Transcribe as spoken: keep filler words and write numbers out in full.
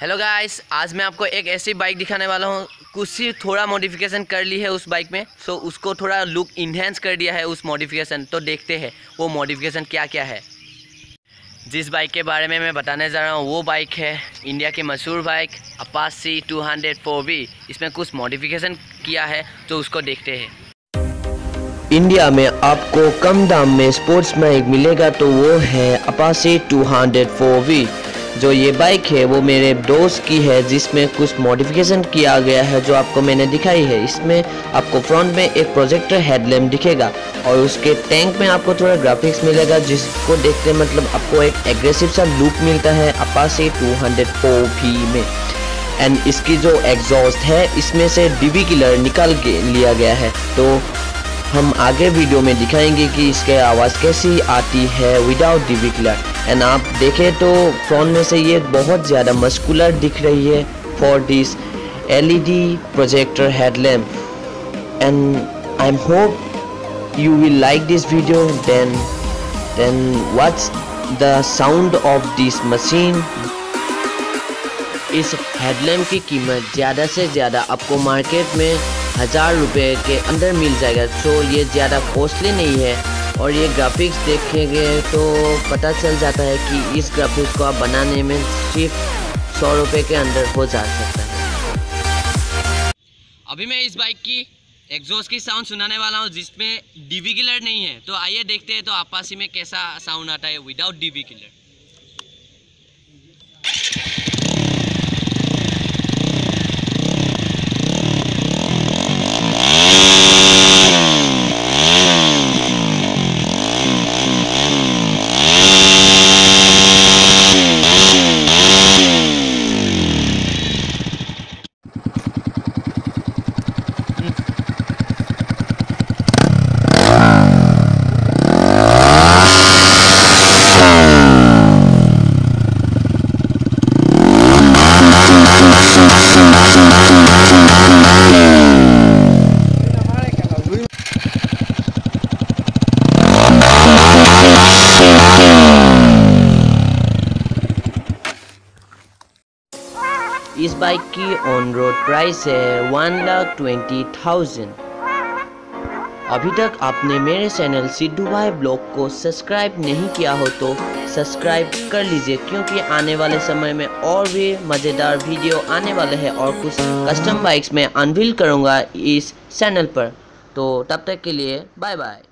Hello guys, आज मैं आपको एक ऐसी बाइक दिखाने वाला हूँ। कुछ ही थोड़ा मॉडिफिकेशन कर ली है उस बाइक में, सो उसको थोड़ा लुक इन्हेंस कर दिया है उस मॉडिफिकेशन। तो देखते हैं वो मॉडिफिकेशन क्या क्या है। जिस बाइक के बारे में मैं बताने जा रहा हूँ वो बाइक है इंडिया की मशहूर bike Apache two hundred four V. इसमें कुछ मॉडिफिकेशन किया है तो उसको देखते हैं। इंडिया में आपको कम दाम में स्पोर्ट्स बाइक मिलेगा तो वो है Apache two hundred four V. जो ये बाइक है वो मेरे दोस्त की है, जिसमें कुछ मॉडिफिकेशन किया गया है जो आपको मैंने दिखाई है। इसमें आपको फ्रंट में एक प्रोजेक्टर हेडलैम्प दिखेगा और उसके टैंक में आपको थोड़ा ग्राफिक्स मिलेगा, जिसको देखते मतलब आपको एक एग्रेसिव सा लुक मिलता है Apache two hundred four V में। एंड इसकी जो एग्जॉस्ट है इसमें से डीबी किलर निकाल के लिया गया है, तो हम आगे वीडियो में दिखाएंगे कि इसके आवाज़ कैसी आती है विदाउट डीबी किलर। एंड आप देखें तो फ्रंट में से ये बहुत ज़्यादा मस्कुलर दिख रही है for this LED projector headlamp. And I am hope you will like this video. Then then what's the sound of this machine. इस हेडलैम्प की कीमत ज़्यादा से ज़्यादा आपको मार्केट में हज़ार रुपये के अंदर मिल जाएगा, तो ये ज़्यादा कॉस्टली नहीं है। और ये ग्राफिक्स देखेंगे तो पता चल जाता है कि इस ग्राफिक्स को आप बनाने में सिर्फ सौ रुपये के अंदर हो जा सकता है। अभी मैं इस बाइक की एग्जॉस्ट की साउंड सुनाने वाला हूँ जिसमें डीबी किलर नहीं है। तो आइए देखते हैं तो अपाची में कैसा साउंड आता है विदाउट डीबी किलर। इस बाइक की ऑन रोड प्राइस है वन लाख ट्वेंटी थाउजेंड। अभी तक आपने मेरे चैनल सिद्धू भाई ब्लॉग को सब्सक्राइब नहीं किया हो तो सब्सक्राइब कर लीजिए, क्योंकि आने वाले समय में और भी मज़ेदार वीडियो आने वाले हैं और कुछ कस्टम बाइक्स में अनवील करूँगा इस चैनल पर। तो तब तक के लिए बाय बाय।